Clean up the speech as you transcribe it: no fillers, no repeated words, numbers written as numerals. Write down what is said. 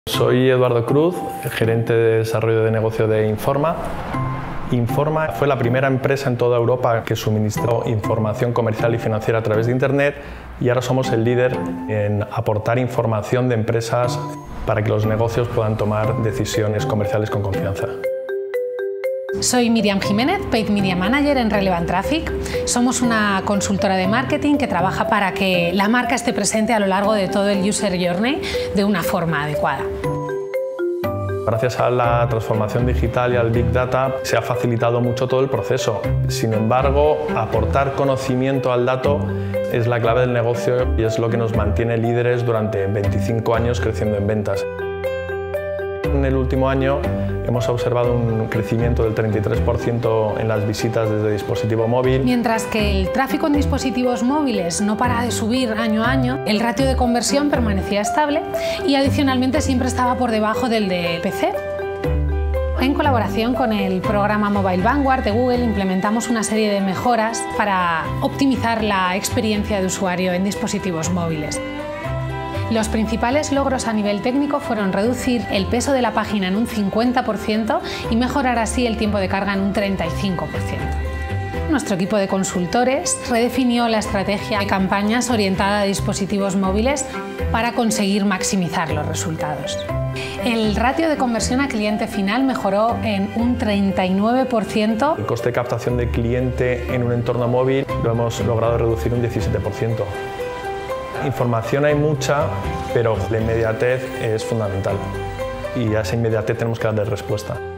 Soy Eduardo Cruz, gerente de desarrollo de negocio de Informa. Informa fue la primera empresa en toda Europa que suministró información comercial y financiera a través de Internet y ahora somos el líder en aportar información de empresas para que los negocios puedan tomar decisiones comerciales con confianza. Soy Miriam Jiménez, Paid Media Manager en Relevant Traffic. Somos una consultora de marketing que trabaja para que la marca esté presente a lo largo de todo el User Journey de una forma adecuada. Gracias a la transformación digital y al Big Data se ha facilitado mucho todo el proceso. Sin embargo, aportar conocimiento al dato es la clave del negocio y es lo que nos mantiene líderes durante 25 años creciendo en ventas. En el último año hemos observado un crecimiento del 33% en las visitas desde dispositivo móvil. Mientras que el tráfico en dispositivos móviles no para de subir año a año, el ratio de conversión permanecía estable y adicionalmente siempre estaba por debajo del de PC. En colaboración con el programa Mobile Vanguard de Google implementamos una serie de mejoras para optimizar la experiencia de usuario en dispositivos móviles. Los principales logros a nivel técnico fueron reducir el peso de la página en un 50% y mejorar así el tiempo de carga en un 35%. Nuestro equipo de consultores redefinió la estrategia de campañas orientada a dispositivos móviles para conseguir maximizar los resultados. El ratio de conversión a cliente final mejoró en un 39%. El coste de captación de cliente en un entorno móvil lo hemos logrado reducir un 17%. Información hay mucha, pero la inmediatez es fundamental y a esa inmediatez tenemos que darle respuesta.